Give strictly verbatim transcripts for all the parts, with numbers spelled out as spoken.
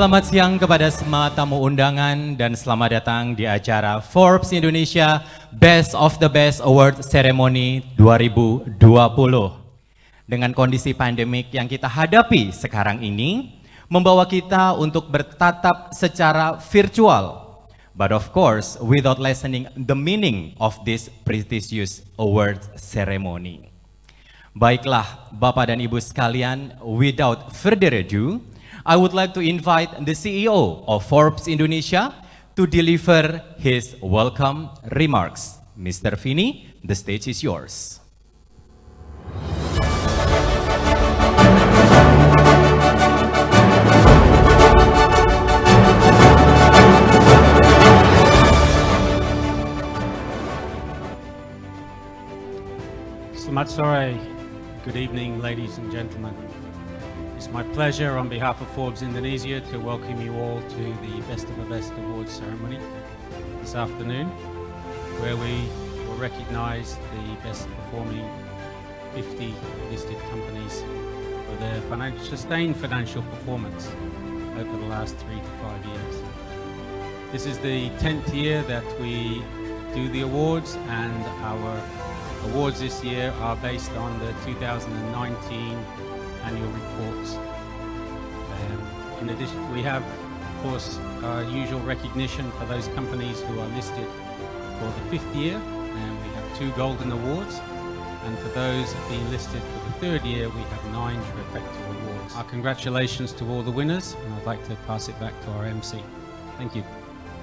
Selamat siang kepada semua tamu undangan dan selamat datang di acara Forbes Indonesia Best of the Best Award Ceremony dua ribu dua puluh. Dengan kondisi pandemik yang kita hadapi sekarang ini, membawa kita untuk bertatap secara virtual. But of course, without lessening the meaning of this prestigious award ceremony. Baiklah, Bapak dan Ibu sekalian, without further ado, I would like to invite the C E O of Forbes Indonesia to deliver his welcome remarks. Mister Vini, the stage is yours. Selamat sore. Good evening, ladies and gentlemen. It's my pleasure on behalf of Forbes Indonesia to welcome you all to the Best of the Best Awards ceremony this afternoon, where we will recognize the best performing fifty listed companies for their financial, sustained financial performance over the last three to five years. This is the tenth year that we do the awards, and our awards this year are based on the two thousand nineteen annual reports. Um, in addition, we have, of course, our usual recognition for those companies who are listed for the fifth year, and we have two golden awards. And for those being listed for the third year, we have nine trifecta awards. Our congratulations to all the winners, and I'd like to pass it back to our M C. Thank you.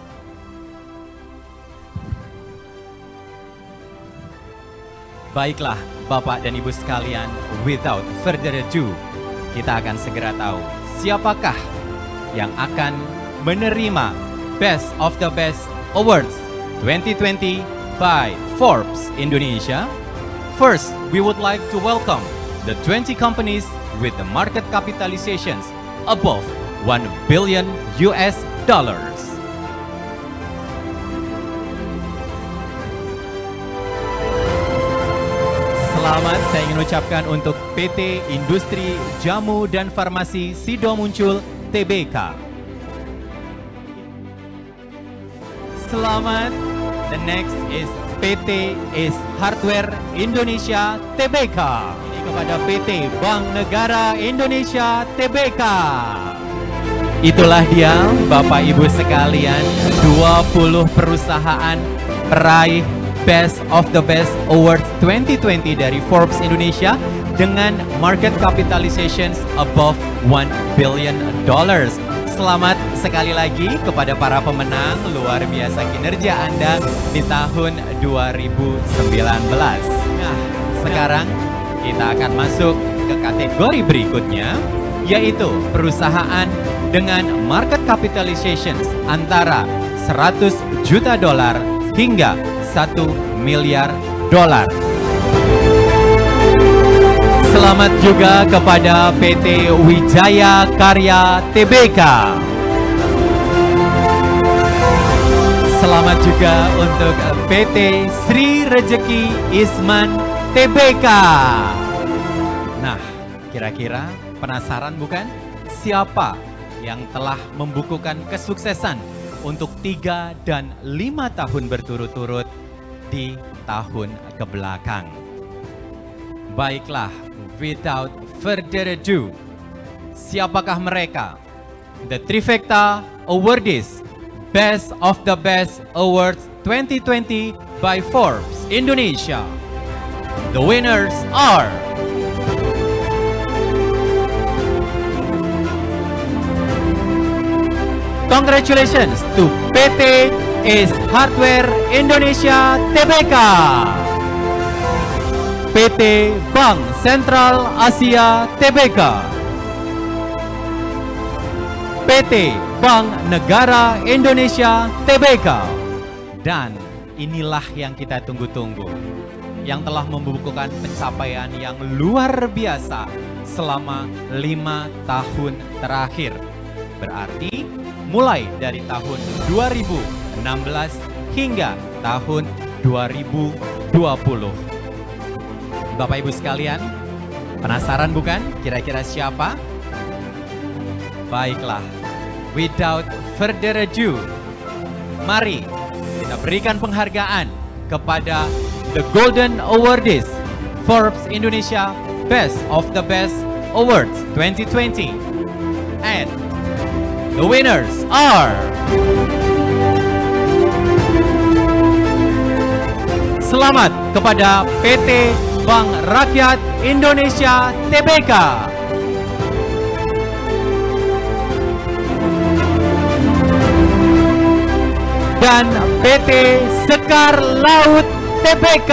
Baiklah, Bapak dan Ibu sekalian, without further ado, kita akan segera tahu siapakah yang akan menerima Best of the Best Awards twenty twenty by Forbes Indonesia. First, we would like to welcome the twenty companies with the market capitalizations above one billion U S dollars. Selamat saya ingin ucapkan untuk P T Industri Jamu dan Farmasi Sido Muncul T B K. Selamat. The next is P T Ace Hardware Indonesia T B K. Ini kepada P T Bank Negara Indonesia T B K. Itulah dia, Bapak Ibu sekalian, dua puluh perusahaan peraih Best of the Best Awards twenty twenty dari Forbes Indonesia dengan market capitalizations above one billion dollars. Selamat sekali lagi kepada para pemenang, luar biasa kinerja Anda di tahun dua ribu sembilan belas. Nah, sekarang kita akan masuk ke kategori berikutnya, yaitu perusahaan dengan market capitalizations antara seratus juta dolar hingga satu miliar dolar. Selamat juga kepada P T Wijaya Karya T B K. Selamat juga untuk P T Sri Rejeki Isman T B K. Nah, kira-kira penasaran bukan? Siapa yang telah membukukan kesuksesan untuk tiga dan lima tahun berturut-turut di tahun kebelakang? Baiklah, without further ado, siapakah mereka? The Trifecta Awardees Best of the Best Awards twenty twenty by Forbes Indonesia. The winners are congratulations to P T Ace Hardware Indonesia T B K, P T Bank Sentral Asia T B K, P T Bank Negara Indonesia T B K. Dan inilah yang kita tunggu-tunggu, yang telah membukukan pencapaian yang luar biasa selama lima tahun terakhir. Berarti mulai dari tahun dua ribu enam belas hingga tahun dua ribu dua puluh. Bapak Ibu sekalian, penasaran bukan kira-kira siapa? Baiklah, without further ado, mari kita berikan penghargaan kepada the Golden Awardees Forbes Indonesia Best of the Best Awards twenty twenty. And the winners are selamat kepada P T Bank Rakyat Indonesia Tbk. Dan P T Sekar Laut Tbk.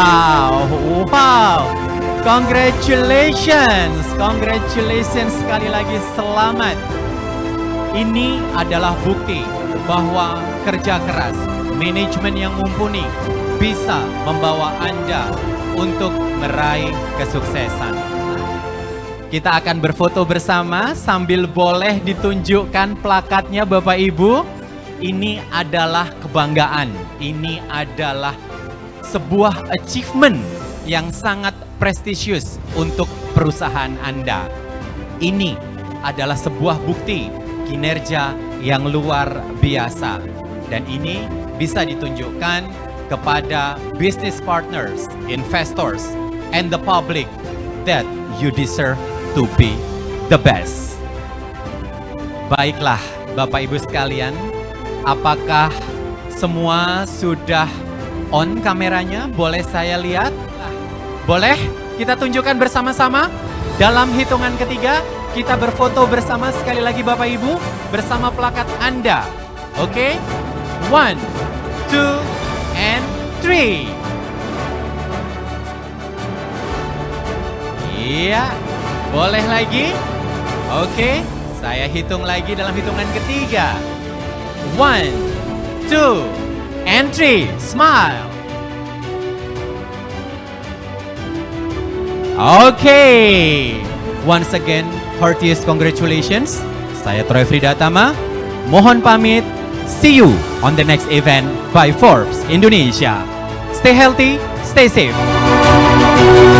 Wow, congratulations, congratulations sekali lagi, selamat. Ini adalah bukti bahwa kerja keras, manajemen yang mumpuni bisa membawa Anda untuk meraih kesuksesan. Kita akan berfoto bersama sambil boleh ditunjukkan plakatnya Bapak Ibu. Ini adalah kebanggaan, ini adalah sebuah achievement yang sangat prestisius untuk perusahaan Anda. Ini adalah sebuah bukti kinerja yang luar biasa. Dan ini bisa ditunjukkan kepada business partners, investors, and the public that you deserve to be the best. Baiklah Bapak Ibu sekalian, apakah semua sudah on kameranya? Boleh saya lihat? Boleh? Kita tunjukkan bersama-sama. Dalam hitungan ketiga, kita berfoto bersama sekali lagi Bapak Ibu, bersama plakat Anda. Oke? Okay? One, two, and three. Iya, boleh lagi? Oke, okay. Saya hitung lagi dalam hitungan ketiga. One, two, and three. Smile. Oke, okay. Once again, heartiest congratulations. Saya Troy Fridatama, mohon pamit. See you on the next event by Forbes Indonesia. Stay healthy, stay safe.